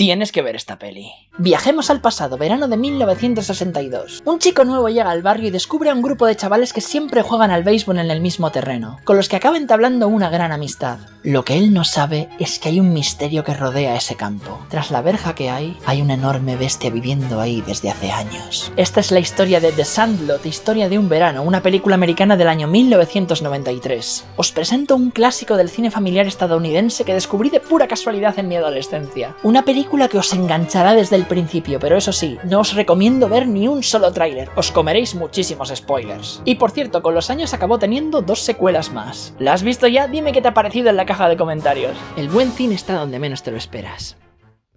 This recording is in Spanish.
Tienes que ver esta peli. Viajemos al pasado, verano de 1962. Un chico nuevo llega al barrio y descubre a un grupo de chavales que siempre juegan al béisbol en el mismo terreno, con los que acaba entablando una gran amistad. Lo que él no sabe es que hay un misterio que rodea ese campo. Tras la verja que hay una enorme bestia viviendo ahí desde hace años. Esta es la historia de The Sandlot, historia de un verano, una película americana del año 1993. Os presento un clásico del cine familiar estadounidense que descubrí de pura casualidad en mi adolescencia. Una película que os enganchará desde el principio, pero eso sí, no os recomiendo ver ni un solo tráiler, os comeréis muchísimos spoilers. Y por cierto, con los años acabó teniendo 2 secuelas más. ¿La has visto ya? Dime qué te ha parecido en la caja de comentarios. El buen cine está donde menos te lo esperas.